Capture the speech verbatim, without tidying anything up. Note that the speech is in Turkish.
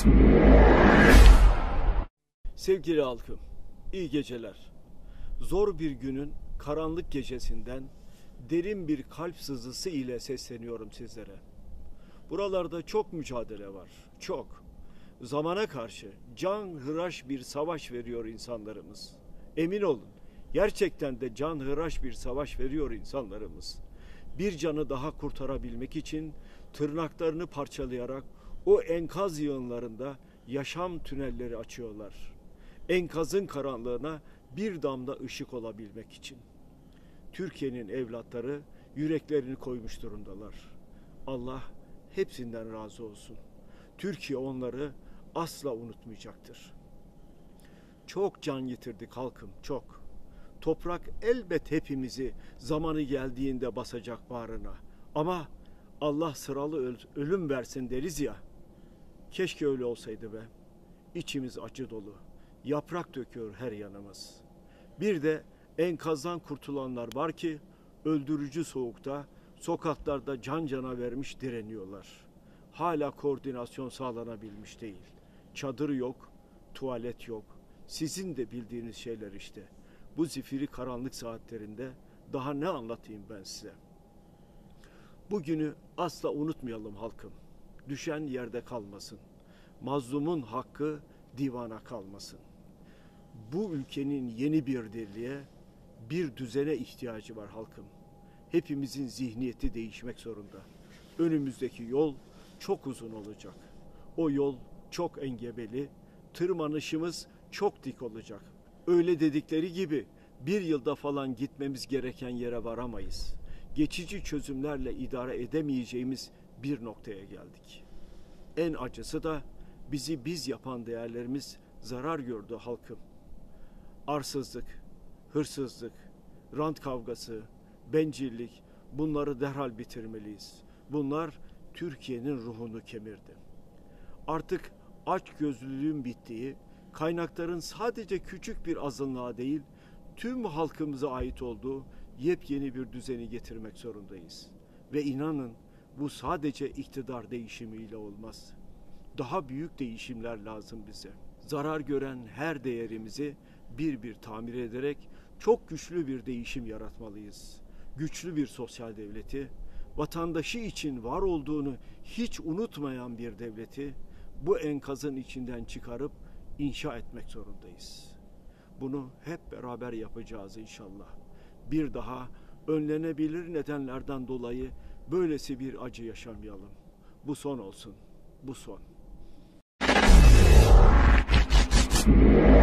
Sevgili halkım, iyi geceler. Zor bir günün karanlık gecesinden derin bir kalp sızısı ile sesleniyorum sizlere. Buralarda çok mücadele var, çok. Zamana karşı can hıraş bir savaş veriyor insanlarımız. Emin olun, gerçekten de can hıraş bir savaş veriyor insanlarımız. Bir canı daha kurtarabilmek için tırnaklarını parçalayarak o enkaz yığınlarında yaşam tünelleri açıyorlar. Enkazın karanlığına bir damla ışık olabilmek için. Türkiye'nin evlatları yüreklerini koymuş durumdalar. Allah hepsinden razı olsun. Türkiye onları asla unutmayacaktır. Çok can yitirdik halkım, çok. Toprak elbet hepimizi zamanı geldiğinde basacak bağrına. Ama Allah sıralı ölüm versin deriz ya. Keşke öyle olsaydı be. İçimiz acı dolu. Yaprak döküyor her yanımız. Bir de enkazdan kurtulanlar var ki öldürücü soğukta sokaklarda can cana vermiş direniyorlar. Hala koordinasyon sağlanabilmiş değil. Çadır yok, tuvalet yok. Sizin de bildiğiniz şeyler işte. Bu zifiri karanlık saatlerinde daha ne anlatayım ben size? Bugünü asla unutmayalım halkım. Düşen yerde kalmasın. Mazlumun hakkı divana kalmasın. Bu ülkenin yeni bir dirliğe, bir düzene ihtiyacı var halkım. Hepimizin zihniyeti değişmek zorunda. Önümüzdeki yol çok uzun olacak. O yol çok engebeli, tırmanışımız çok dik olacak. Öyle dedikleri gibi bir yılda falan gitmemiz gereken yere varamayız. Geçici çözümlerle idare edemeyeceğimiz bir noktaya geldik. En acısı da bizi biz yapan değerlerimiz zarar gördü halkım. Arsızlık, hırsızlık, rant kavgası, bencillik, bunları derhal bitirmeliyiz. Bunlar Türkiye'nin ruhunu kemirdi. Artık açgözlülüğün bittiği, kaynakların sadece küçük bir azınlığa değil, tüm halkımıza ait olduğu yepyeni bir düzeni getirmek zorundayız. Ve inanın bu sadece iktidar değişimiyle olmaz. Daha büyük değişimler lazım bize. Zarar gören her değerimizi bir bir tamir ederek çok güçlü bir değişim yaratmalıyız. Güçlü bir sosyal devleti, vatandaşı için var olduğunu hiç unutmayan bir devleti bu enkazın içinden çıkarıp inşa etmek zorundayız. Bunu hep beraber yapacağız inşallah. Bir daha önlenebilir nedenlerden dolayı böylesi bir acı yaşamayalım. Bu son olsun. Bu son.